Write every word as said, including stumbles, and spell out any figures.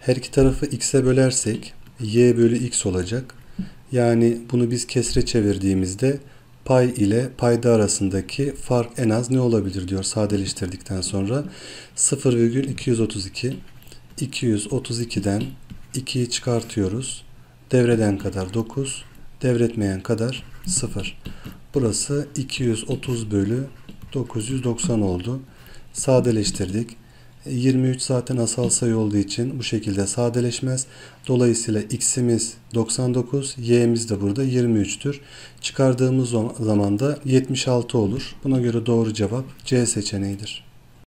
Her iki tarafı x'e bölersek y bölü x olacak. Yani bunu biz kesre çevirdiğimizde pay ile payda arasındaki fark en az ne olabilir diyor sadeleştirdikten sonra. sıfır virgül iki yüz otuz iki. iki yüz otuz iki'den ikiyi çıkartıyoruz. Devreden kadar dokuz, devretmeyen kadar sıfır. Burası iki yüz otuz bölü dokuz yüz doksan oldu. Sadeleştirdik. yirmi üç zaten asal sayı olduğu için bu şekilde sadeleşmez. Dolayısıyla x'imiz doksan dokuz, y'miz de burada yirmi üç'tür. Çıkardığımız zaman da yetmiş altı olur. Buna göre doğru cevap C seçeneğidir.